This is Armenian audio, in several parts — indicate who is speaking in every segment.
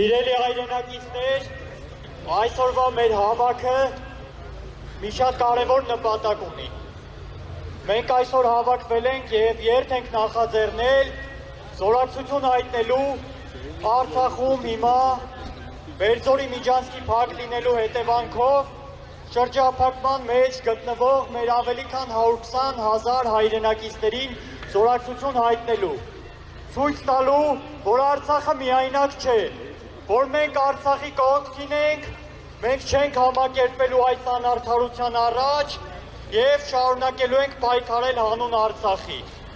Speaker 1: Սիրելի հայրենակիցներ, այսօրվա մեր հավաքը մի շատ կարևոր նպատակ ունի։ Մենք այսօր հավաքվել ենք և երթ ենք նախաձեռնել զորակցություն հայտնելու Արցախում հիմա Բերձորի միջանցքի փակ լինելու հետևանքով շրջափակման մեջ գտնվող մեր ավելի քան 120,000 հայրենակիցներին զորակցություն հայտնելու, ցույց տալու, որ Արցախը միայնակ չէ, որ մենք Արցախի կողքին ենք, մենք չենք համակերպվելու այս անարդարության առաջ և շարունակելու ենք պայքարել հանուն Արցախի։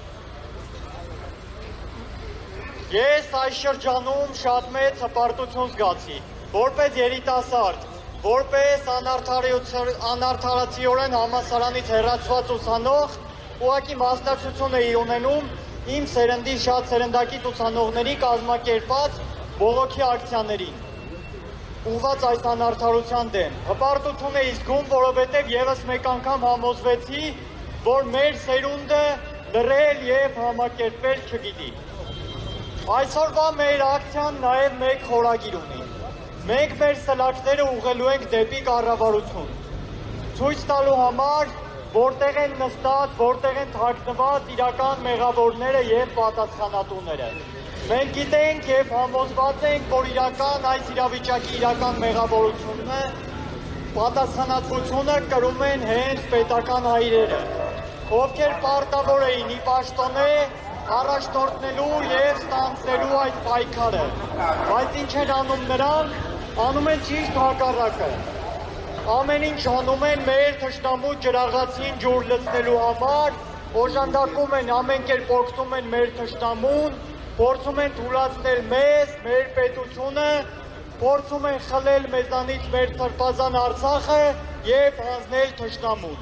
Speaker 1: Ես այս շրջանում շատ մեծ հպարտություն զգացի, որպես երիտասարդ, որպես անարդարացիորեն համալսարանից հեռացված ուսանող, ուղղակի մասնակցություն էի ունենում իմ սերնդի շատ սերնդակից ուսանողների կազմակերպած բողոքի ակցիաներին, ուղղված այս անարդարության դեմ։ Հպարտություն էի զգում, որովհետև ևս մեկ անգամ համոզվեցի, որ մեր սերունդը լռել և համակերպվել չգիտի։ Այսօրվա մեր ակցիան նաև մեկ խորագիր ունի։ Մենք մեր սլաքները ուղղելու ենք դեպի կառավարություն, ցույց տալու համար, որտեղ են նստած, որտեղ են թաքնված իրական մեղավորները և պատասխանատուները։ Մենք գիտենք և համոզված ենք, որ այս իրավիճակի իրական մեղավորությունը, պատասխանատվությունը կրում են հենց պետական հայրերը, ովքեր պարտավոր էին ի պաշտոնե առաջնորդնելու և ստանձնելու այդ պայքարը, բայց ինչ են անում նրանք, անում են ճիշտ հակառակը։ Ամեն ինչ անում են մեր թշնամու ջրաղացին ջուր լցնելու համար, օժանդակում են, ամեն կերպ օգնում են մեր թշնամուն, փորձում են թուլացնել մեզ, մեր պետությունը, փորձում են խլել մեզանից մեր սրբազան Արցախը և հանձնել թշնամուն։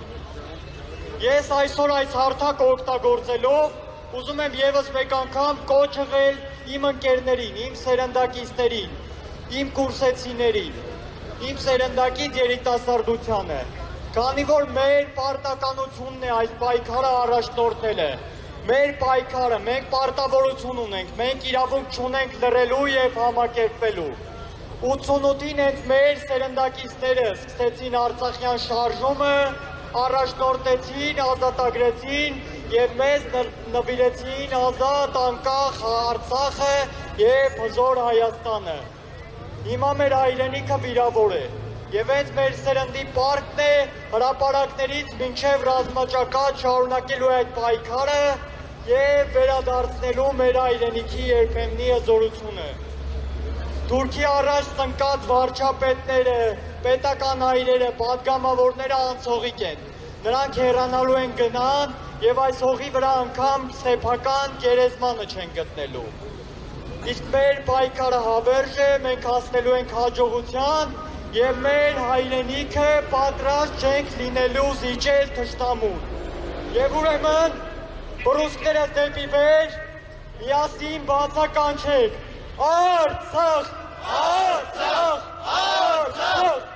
Speaker 1: Ես այսօր այս հարթակը օգտագործելով ուզում եմ ևս մեկ անգամ կոչ ըղել իմ ընկերներին, իմ սերնդակիցներին, իմ կուրսեցիներին, իմ սերնդակից երիտասարդությանը, քանի որ մեր պարտականությունն է այս պայքարը առաջնորդելը, մեր պայքարը, մենք պարտավորություն ունենք, մենք իրավունք չունենք լռելու և համակերպվելու։ 88-ին հենց մեր սերնդակիցները սկսեցին Արցախյան շարժումը, առաջնորդեցին, ազատագրեցին և մեզ նվիրեցին ազատ, անկախ Արցախը և հզոր Հայաստանը։ Հիմա մեր հայրենիքը վիրավոր է և հենց մեր սերնդի պարտքն է հրապարակներից մինչև ռազմաճակատ շարունակելու այդ պայքարը և վերադարձնելու մեր հայրենիքի երբեմնի հզորությունը։ Թուրքի առաջ ծնկած վարչապետները, պետական հայրերը, պատգամավորները անցողիկ են։ Նրանք հեռանալու են գնան և այս հողի վրա անգամ սեփական գերեզմանը չեն գտնելու։ Իսկ մեր պայքարը հավերժ է, մենք հասնելու ենք հաջողության և մեր հայրենիքը պատրաստ չենք լինելու զիջել թշնամուն։ Եվ ուրեմն բռունցքներս դեպի վեր, միասին բացականչենք. Արցախ, Արցախ, Արցախ։